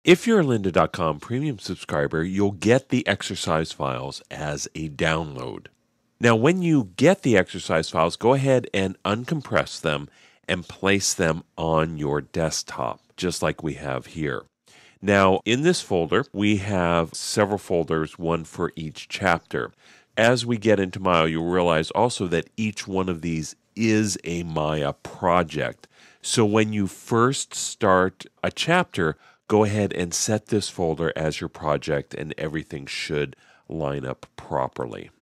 If you're a lynda.com premium subscriber, you'll get the exercise files as a download. Now, when you get the exercise files, go ahead and uncompress them and place them on your desktop, just like we have here. Now, in this folder, we have several folders, one for each chapter. As we get into Maya, you'll realize also that each one of these is a Maya project. So when you first start a chapter, go ahead and set this folder as your project, and everything should line up properly.